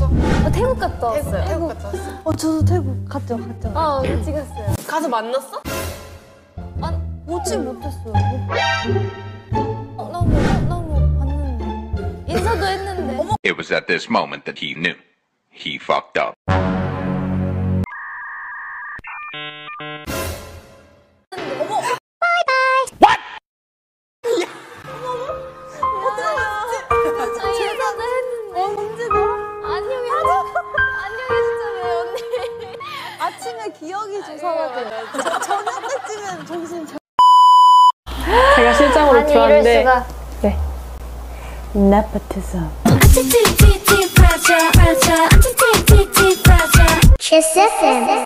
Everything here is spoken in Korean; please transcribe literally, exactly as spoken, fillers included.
갔어? 어, 태국 갔다 왔어요. 태국, 태국 갔다 왔어? 어 저도 태국 갔죠 갔죠. 어 같이 갔어요. 가서 만났어? 아, 오지 못했어요. 어, 너무 너무 봤는데 인사도 했는데. 어머. It was at this moment that he knew. He fucked up. 어머! What? 아, 인사도 했는데. 어 문제가 안녕히 안녕히 언니. 아침에 기억이 좀 사라져요. 저- 저녁 때쯤엔 정신 잘. 제가 실장으로 아니 들어왔는데 이럴 수가. 네. 네포티즘. Kiss F M.